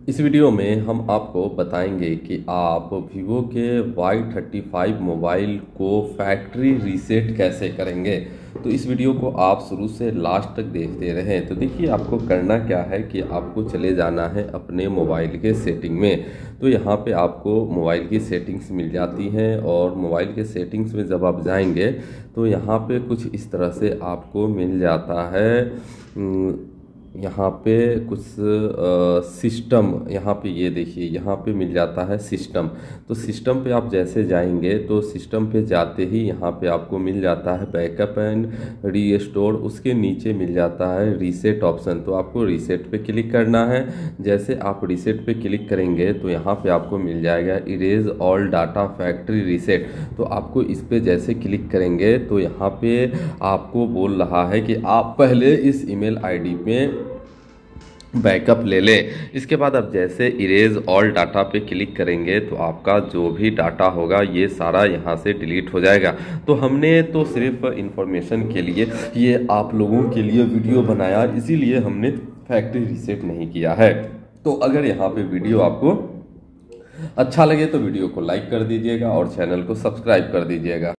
इस वीडियो में हम आपको बताएंगे कि आप वीवो के Y35 मोबाइल को फैक्ट्री रीसेट कैसे करेंगे। तो इस वीडियो को आप शुरू से लास्ट तक देखते रहें। तो देखिए, आपको करना क्या है कि आपको चले जाना है अपने मोबाइल के सेटिंग में। तो यहाँ पे आपको मोबाइल की सेटिंग्स मिल जाती हैं और मोबाइल के सेटिंग्स में जब आप जाएंगे तो यहाँ पे कुछ इस तरह से आपको मिल जाता है। यहाँ पे कुछ सिस्टम, यहाँ पे ये देखिए, यहाँ पे मिल जाता है सिस्टम। तो सिस्टम पे आप जैसे जाएंगे तो सिस्टम पे जाते ही यहाँ पे आपको मिल जाता है बैकअप एंड रीस्टोर। उसके नीचे मिल जाता है रीसेट ऑप्शन। तो आपको रीसेट पे क्लिक करना है। जैसे आप रीसेट पे क्लिक करेंगे तो यहाँ पे आपको मिल जाएगा erase all data factory reset. तो आपको इस पे जैसे क्लिक करेंगे तो यहाँ पे आपको बोल रहा है कि आप पहले इस ईमेल आईडी में बैकअप ले लें। इसके बाद आप जैसे इरेज ऑल डाटा पे क्लिक करेंगे तो आपका जो भी डाटा होगा ये सारा यहाँ से डिलीट हो जाएगा। तो हमने तो सिर्फ इंफॉर्मेशन के लिए ये आप लोगों के लिए वीडियो बनाया, इसीलिए हमने फैक्ट्री रीसेट नहीं किया है। तो अगर यहाँ पे वीडियो आपको अच्छा लगे तो वीडियो को लाइक कर दीजिएगा और चैनल को सब्सक्राइब कर दीजिएगा।